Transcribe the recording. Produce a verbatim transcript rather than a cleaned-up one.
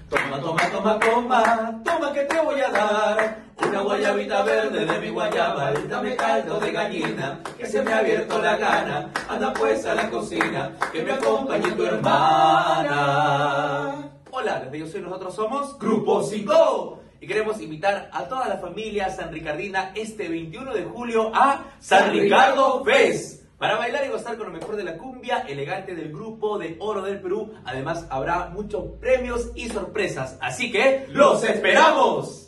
Toma, toma, toma, toma, toma que te voy a dar una guayabita verde de mi guayaba. Dame caldo de gallina, que se me ha abierto la gana. Anda pues a la cocina, que me acompañe tu hermana. Hola, desde Yo Soy Nosotros Somos Grupo cinco. Y queremos invitar a toda la familia sanricardina este veintiuno de julio a San Ricardo Fest, para bailar y gozar con lo mejor de la cumbia elegante del grupo de oro del Perú. Además habrá muchos premios y sorpresas, así que ¡los esperamos!